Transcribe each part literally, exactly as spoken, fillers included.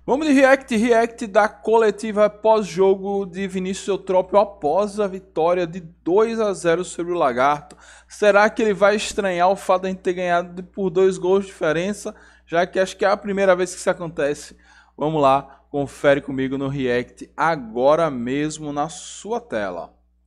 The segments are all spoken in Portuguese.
Vamos de react, react da coletiva pós-jogo de Vinícius Eutrópio após a vitória de dois a zero sobre o Lagarto. Será que ele vai estranhar o fato de a gente ter ganhado por dois gols de diferença, já que acho que é a primeira vez que isso acontece? Vamos lá, confere comigo no react agora mesmo na sua tela.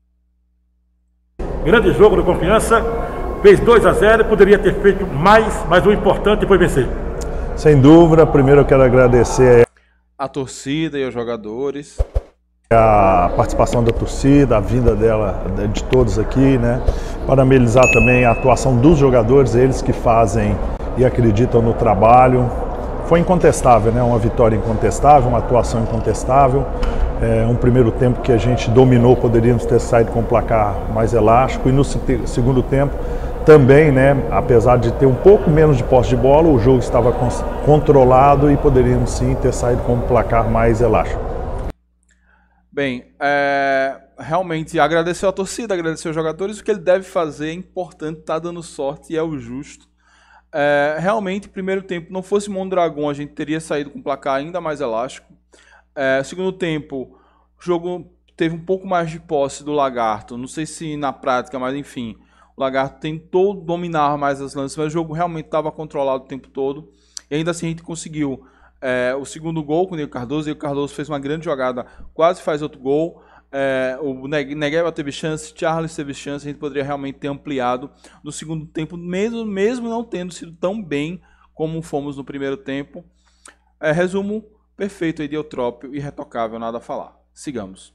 Grande jogo do Confiança, fez dois a zero, poderia ter feito mais, mas o importante foi vencer. Sem dúvida, primeiro eu quero agradecer a torcida e os jogadores, a participação da torcida, a vinda dela, de todos aqui, né? Parabenizar também a atuação dos jogadores, eles que fazem e acreditam no trabalho. Foi incontestável, né? Uma vitória incontestável, uma atuação incontestável. É um primeiro tempo que a gente dominou, poderíamos ter saído com um placar mais elástico, e no segundo tempo também, né, apesar de ter um pouco menos de posse de bola, o jogo estava controlado e poderíamos sim ter saído com um placar mais elástico. Bem, é, realmente agradecer a torcida, agradecer os jogadores, o que ele deve fazer é importante, tá dando sorte e é o justo. É, realmente, primeiro tempo, não fosse Mondragão, a gente teria saído com um placar ainda mais elástico. É, segundo tempo, o jogo teve um pouco mais de posse do Lagarto, não sei se na prática, mas enfim, o Lagarto tentou dominar mais as lances, mas o jogo realmente estava controlado o tempo todo. E ainda assim a gente conseguiu é, o segundo gol com o Diego Cardoso. O Diego Cardoso fez uma grande jogada, quase faz outro gol. É, o Negueba teve chance, Charles teve chance, a gente poderia realmente ter ampliado no segundo tempo, mesmo, mesmo não tendo sido tão bem como fomos no primeiro tempo. É, resumo perfeito aí de Eutrópio, irretocável, nada a falar. Sigamos.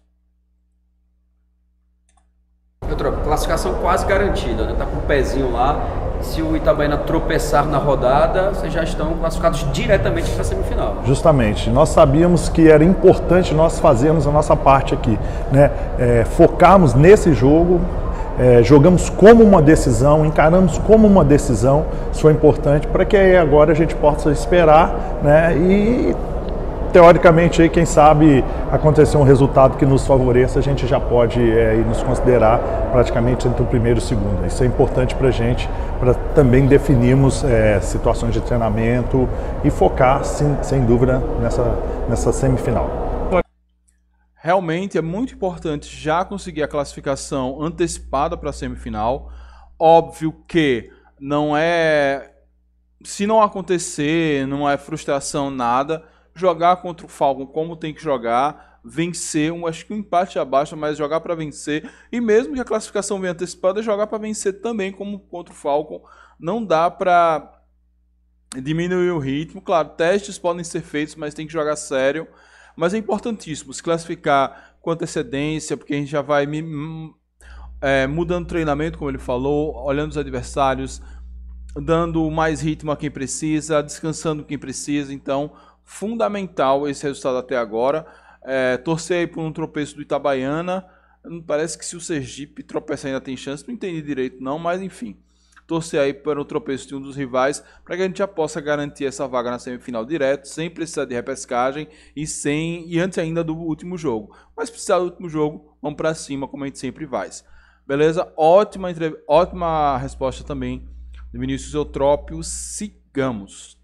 Eutrópio, classificação quase garantida, né? Tá com o pezinho lá. Se o Itabaiana tropeçar na rodada, vocês já estão classificados diretamente para a semifinal. Justamente, nós sabíamos que era importante nós fazermos a nossa parte aqui, né? É, focarmos nesse jogo, é, jogamos como uma decisão, encaramos como uma decisão, isso foi importante para que aí agora a gente possa esperar, né? E teoricamente, aí, quem sabe acontecer um resultado que nos favoreça, a gente já pode é, nos considerar praticamente entre o primeiro e o segundo. Isso é importante para a gente, para também definirmos é, situações de treinamento e focar, sim, sem dúvida, nessa, nessa semifinal. Realmente é muito importante já conseguir a classificação antecipada para a semifinal. Óbvio que não é... Se não acontecer, não é frustração, nada... Jogar contra o Falcon como tem que jogar, vencer, um, acho que um empate abaixo, mas jogar para vencer. E mesmo que a classificação venha antecipada, jogar para vencer também como contra o Falcon. Não dá para diminuir o ritmo. Claro, testes podem ser feitos, mas tem que jogar sério. Mas é importantíssimo se classificar com antecedência, porque a gente já vai é, mudando o treinamento, como ele falou, olhando os adversários, dando mais ritmo a quem precisa, descansando quem precisa. Então, fundamental esse resultado até agora. É, torcer aí por um tropeço do Itabaiana. Parece que se o Sergipe tropeçar ainda tem chance, não entendi direito não, mas enfim. Torcer aí para o tropeço de um dos rivais, para que a gente já possa garantir essa vaga na semifinal direto, sem precisar de repescagem e, sem, e antes ainda do último jogo. Mas se precisar do último jogo, vamos para cima, como a gente sempre faz. Beleza? Ótima, ótima resposta também de Vinícius Eutrópio. Sigamos.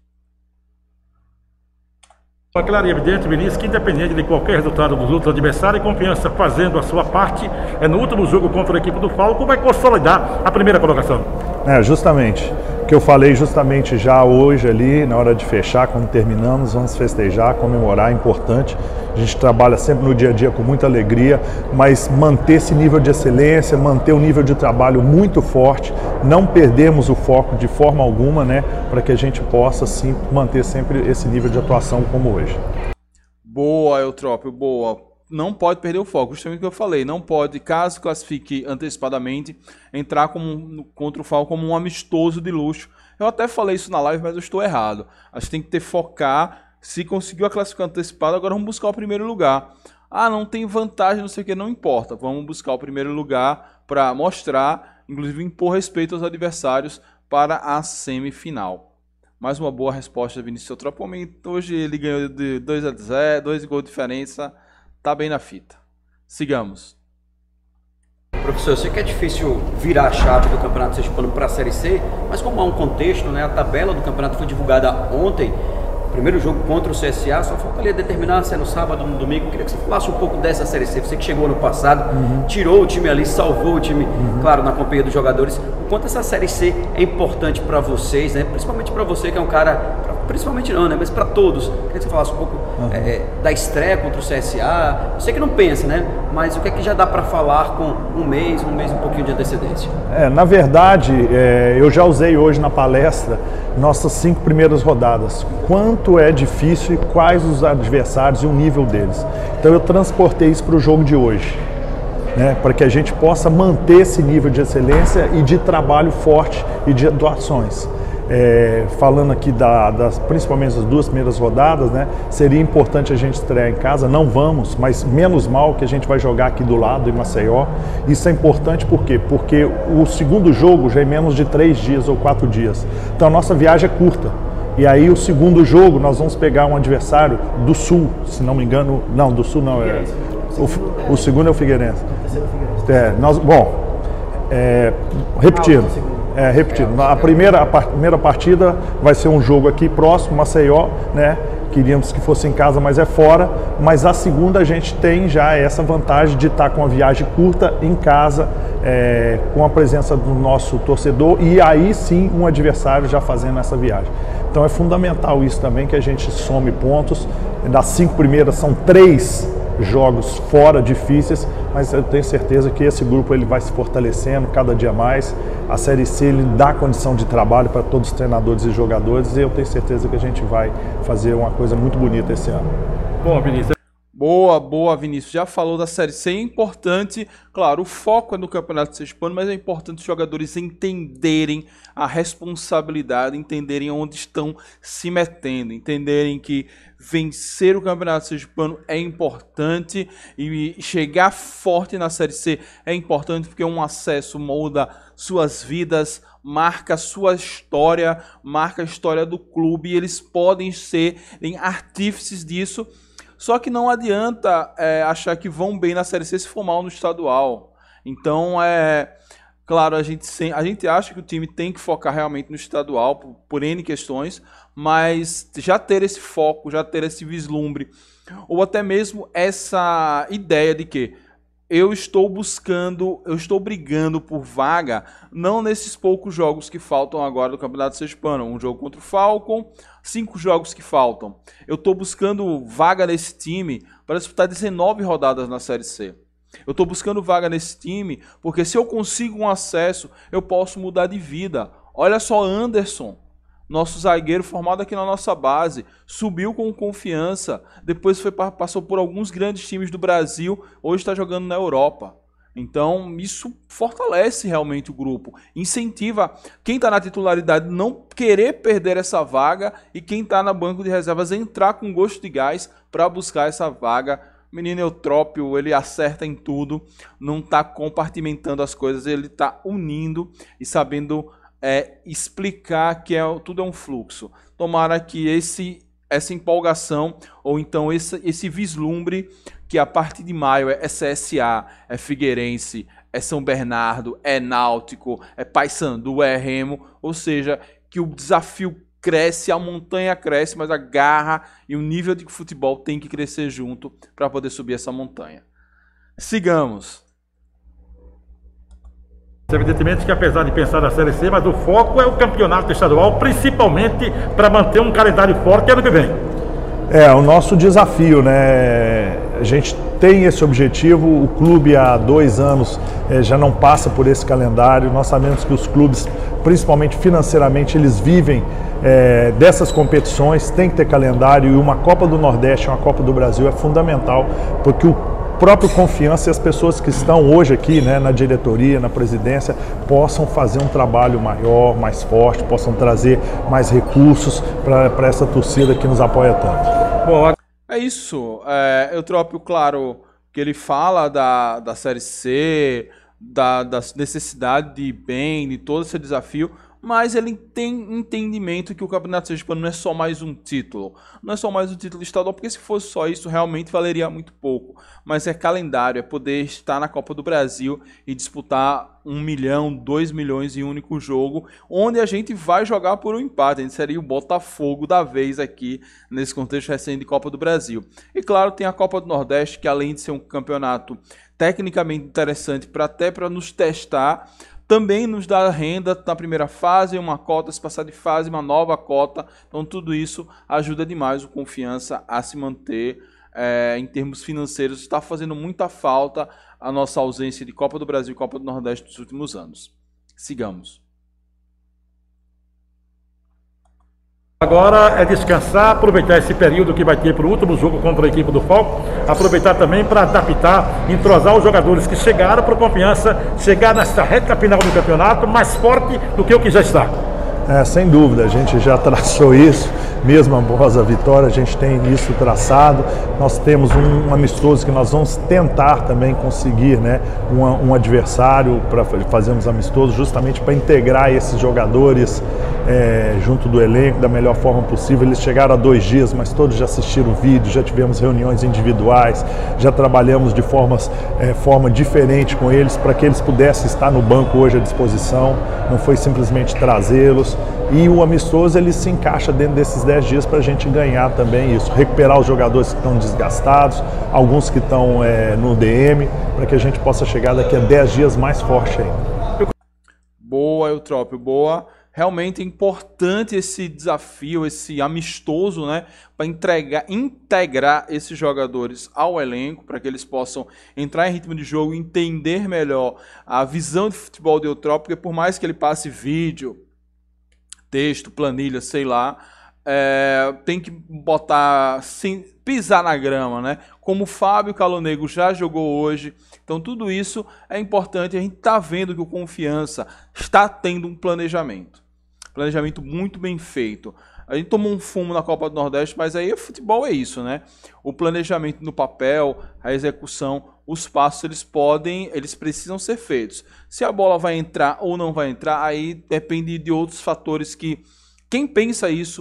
É claro e evidente, Vinícius, que independente de qualquer resultado dos outros adversários, Confiança fazendo a sua parte, é no último jogo contra a equipe do Falcon, vai consolidar a primeira colocação. É, justamente, o que eu falei justamente já hoje ali, na hora de fechar, quando terminamos, vamos festejar, comemorar, é importante. A gente trabalha sempre no dia a dia com muita alegria, mas manter esse nível de excelência, manter o nível de trabalho muito forte, não perdermos o foco de forma alguma, né, para que a gente possa sim manter sempre esse nível de atuação como hoje. Boa, Eutrópio, boa. Não pode perder o foco, justamente o que eu falei, não pode, caso classifique antecipadamente, entrar como, contra o Falcon como um amistoso de luxo. Eu até falei isso na live, mas eu estou errado. A gente tem que ter focar, se conseguiu a classificação antecipada, agora vamos buscar o primeiro lugar. Ah, não tem vantagem, não sei o que, não importa. Vamos buscar o primeiro lugar para mostrar, inclusive impor respeito aos adversários para a semifinal. Mais uma boa resposta de Vinícius Eutrópio. Hoje ele ganhou de dois a zero, dois gols de diferença. Tá bem na fita. Sigamos. Professor, eu sei que é difícil virar a chave do Campeonato Sergipano para a Série C, mas como há um contexto, né, a tabela do campeonato foi divulgada ontem. primeiro jogo contra o C S A, só falta ali determinar se é no sábado ou no domingo. Queria que você falasse um pouco dessa Série C. Você que chegou no passado, uhum. tirou o time ali, salvou o time, uhum. claro, na companhia dos jogadores. O quanto essa Série C é importante para vocês, né? Principalmente para você que é um cara, principalmente não, né? Mas para todos. Queria que você falasse um pouco uhum. é, da estreia contra o C S A. Eu sei que não pensa, né? Mas o que é que já dá para falar com um mês, um mês e um pouquinho de antecedência? É, na verdade, é, eu já usei hoje na palestra nossas cinco primeiras rodadas. Quanto é difícil e quais os adversários e o nível deles. Então eu transportei isso para o jogo de hoje, né, para que a gente possa manter esse nível de excelência e de trabalho forte e de atuações. É, falando aqui da, das, principalmente das duas primeiras rodadas, né, seria importante a gente estrear em casa, não vamos, mas menos mal que a gente vai jogar aqui do lado, em Maceió. Isso é importante por quê? Porque o segundo jogo já é menos de três dias ou quatro dias, então a nossa viagem é curta. E aí o segundo jogo nós vamos pegar um adversário do Sul, se não me engano, não, do Sul não, é, o, o segundo é o Figueirense. É, nós, bom, é, repetindo. É, repetindo, a primeira, a primeira partida vai ser um jogo aqui próximo, Maceió, né? Queríamos que fosse em casa, mas é fora. Mas a segunda a gente tem já essa vantagem de estar com a viagem curta em casa, é, com a presença do nosso torcedor e aí sim um adversário já fazendo essa viagem. Então é fundamental isso também, que a gente some pontos. Das cinco primeiras são três jogos fora difíceis, mas eu tenho certeza que esse grupo ele vai se fortalecendo cada dia mais. A Série C ele dá condição de trabalho para todos os treinadores e jogadores e eu tenho certeza que a gente vai fazer uma coisa muito bonita esse ano. Bom, Vinícius. Boa, boa, Vinícius. Já falou da Série C, é importante, claro, o foco é no Campeonato Sergipano, mas é importante os jogadores entenderem a responsabilidade, entenderem onde estão se metendo, entenderem que vencer o Campeonato Sergipano é importante e chegar forte na Série C é importante porque um acesso molda suas vidas, marca sua história, marca a história do clube e eles podem ser artífices disso. Só que não adianta é, achar que vão bem na Série C se for mal no estadual. Então, é claro, a gente, a gente acha que o time tem que focar realmente no estadual, por, por N questões, mas já ter esse foco, já ter esse vislumbre, ou até mesmo essa ideia de que eu estou buscando, eu estou brigando por vaga, não nesses poucos jogos que faltam agora do Campeonato Sergipano, um jogo contra o Falcon, cinco jogos que faltam. Eu estou buscando vaga nesse time para disputar dezenove rodadas na Série C. Eu estou buscando vaga nesse time porque se eu consigo um acesso, eu posso mudar de vida. Olha só Anderson, nosso zagueiro formado aqui na nossa base, subiu com confiança, depois foi, passou por alguns grandes times do Brasil, hoje está jogando na Europa. Então isso fortalece realmente o grupo, incentiva quem está na titularidade não querer perder essa vaga e quem está na banco de reservas entrar com gosto de gás para buscar essa vaga. O menino Eutrópio, ele acerta em tudo, não está compartimentando as coisas, ele está unindo e sabendo É explicar que é, tudo é um fluxo. Tomara que esse, essa empolgação, ou então esse, esse vislumbre, que a partir de maio é C S A, é Figueirense, é São Bernardo, é Náutico, é Paysandu, é Remo, ou seja, que o desafio cresce, a montanha cresce, mas a garra e o nível de futebol tem que crescer junto para poder subir essa montanha. Sigamos. Evidentemente que apesar de pensar na Série C, mas o foco é o campeonato estadual, principalmente para manter um calendário forte ano que vem. É, o nosso desafio, né? A gente tem esse objetivo, o clube há dois anos é, já não passa por esse calendário, nós sabemos que os clubes, principalmente financeiramente, eles vivem é, dessas competições, tem que ter calendário e uma Copa do Nordeste, uma Copa do Brasil é fundamental, porque o próprio Confiança e as pessoas que estão hoje aqui, né, na diretoria, na presidência, possam fazer um trabalho maior, mais forte, possam trazer mais recursos para essa torcida que nos apoia tanto. Bom, é isso. É, Eutrópio, claro, que ele fala da, da Série C, da, da necessidade de ir bem, de todo esse desafio, mas ele tem entendimento que o Campeonato Sergipano não é só mais um título, não é só mais um título estadual, porque se fosse só isso realmente valeria muito pouco, mas é calendário, é poder estar na Copa do Brasil e disputar um milhão, dois milhões em um único jogo, onde a gente vai jogar por um empate, a gente seria o Botafogo da vez aqui nesse contexto recente de Copa do Brasil. E claro, tem a Copa do Nordeste, que além de ser um campeonato tecnicamente interessante, para até para nos testar, também nos dá renda na primeira fase, uma cota, se passar de fase, uma nova cota. Então tudo isso ajuda demais o Confiança a se manter é, em termos financeiros. Está fazendo muita falta a nossa ausência de Copa do Brasil e Copa do Nordeste nos últimos anos. Sigamos. Agora é descansar, aproveitar esse período que vai ter para o último jogo contra a equipe do Falco, aproveitar também para adaptar, entrosar os jogadores que chegaram para a Confiança, chegar nessa reta final do campeonato mais forte do que o que já está. É, sem dúvida, a gente já traçou isso, mesmo após a vitória, a gente tem isso traçado. Nós temos um, um amistoso que nós vamos tentar também conseguir, né, um, um adversário para fazermos amistoso, justamente para integrar esses jogadores é, junto do elenco da melhor forma possível. Eles chegaram há dois dias, mas todos já assistiram o vídeo, já tivemos reuniões individuais, já trabalhamos de formas, é, forma diferente com eles para que eles pudessem estar no banco hoje à disposição, não foi simplesmente trazê-los. E o amistoso ele se encaixa dentro desses dez dias para a gente ganhar também isso, recuperar os jogadores que estão desgastados, alguns que estão é, no D M, para que a gente possa chegar daqui a dez dias mais forte ainda. Boa, Eutrópio, boa. Realmente é importante esse desafio, esse amistoso, né, para entregar, integrar esses jogadores ao elenco, para que eles possam entrar em ritmo de jogo, entender melhor a visão de futebol de Eutrópio, porque por mais que ele passe vídeo, texto, planilha, sei lá, é, tem que botar, sim, pisar na grama, né? Como o Fábio Calonego já jogou hoje. Então tudo isso é importante. A gente está vendo que o Confiança está tendo um planejamento. Planejamento muito bem feito. A gente tomou um fumo na Copa do Nordeste, mas aí o futebol é isso, né? O planejamento no papel, a execução, os passos, eles podem, eles precisam ser feitos. Se a bola vai entrar ou não vai entrar, aí depende de outros fatores que quem pensa isso,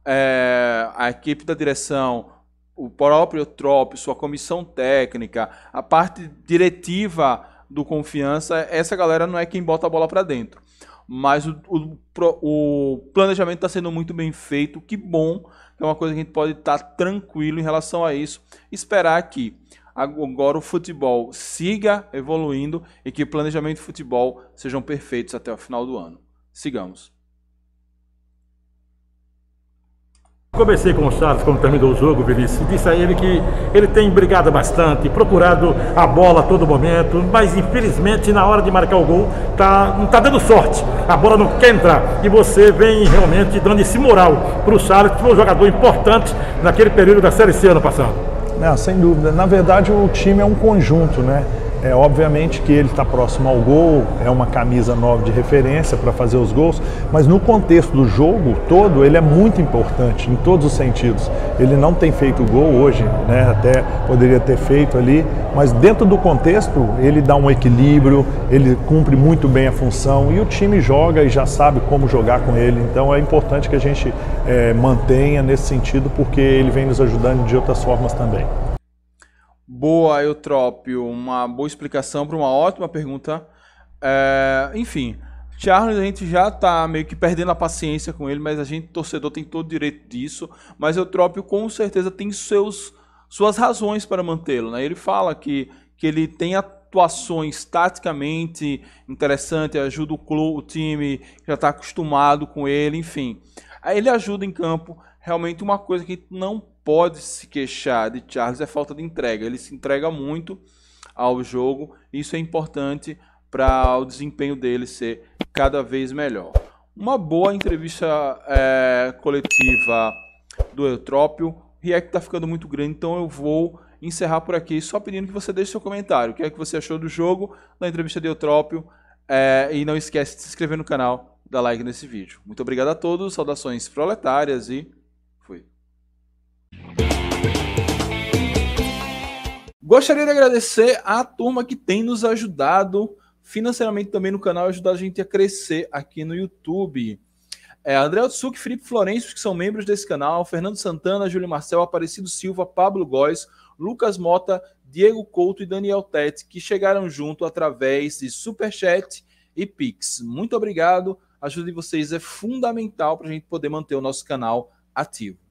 é, a equipe da direção, o próprio Eutrópio, sua comissão técnica, a parte diretiva do Confiança, essa galera não é quem bota a bola para dentro. Mas o, o, o planejamento está sendo muito bem feito, que bom, é uma coisa que a gente pode estar tranquilo em relação a isso, esperar que agora o futebol siga evoluindo e que o planejamento de futebol sejam perfeitos até o final do ano. Sigamos. Conversei com o Charles quando terminou o jogo, Vinícius, disse a ele que ele tem brigado bastante, procurado a bola a todo momento, mas infelizmente na hora de marcar o gol tá, não está dando sorte, a bola não quer entrar, e você vem realmente dando esse moral para o Charles, que foi um jogador importante naquele período da Série C ano passado. Não, sem dúvida, na verdade o time é um conjunto, né? É, obviamente que ele está próximo ao gol, é uma camisa nova de referência para fazer os gols, mas no contexto do jogo todo ele é muito importante em todos os sentidos. Ele não tem feito gol hoje, né? Até poderia ter feito ali, mas dentro do contexto ele dá um equilíbrio, ele cumpre muito bem a função e o time joga e já sabe como jogar com ele. Então é importante que a gente é, mantenha nesse sentido, porque ele vem nos ajudando de outras formas também. Boa, Eutrópio, uma boa explicação para uma ótima pergunta. É, enfim, Charles, a gente já está meio que perdendo a paciência com ele, mas a gente, torcedor, tem todo o direito disso. Mas Eutrópio, com certeza, tem seus, suas razões para mantê-lo, né? Ele fala que, que ele tem atuações taticamente interessantes, ajuda o, clube, o time, já está acostumado com ele, enfim. Aí ele ajuda em campo. Realmente uma coisa que não pode se queixar de Charles é falta de entrega. Ele se entrega muito ao jogo. Isso é importante para o desempenho dele ser cada vez melhor. Uma boa entrevista é, coletiva do Eutrópio. O react está ficando muito grande, então eu vou encerrar por aqui, só pedindo que você deixe seu comentário. O que é que você achou do jogo, da entrevista de Eutrópio. É, e não esquece de se inscrever no canal, dar like nesse vídeo. Muito obrigado a todos, saudações proletárias e fui. Gostaria de agradecer à turma que tem nos ajudado financeiramente também no canal e ajudar a gente a crescer aqui no YouTube. É, André Otsuki, Felipe Florencio, que são membros desse canal, Fernando Santana, Júlio Marcel, Aparecido Silva, Pablo Góes, Lucas Mota, Diego Couto e Daniel Tete, que chegaram junto através de Superchat e Pix. Muito obrigado, a ajuda de vocês é fundamental para a gente poder manter o nosso canal ativo.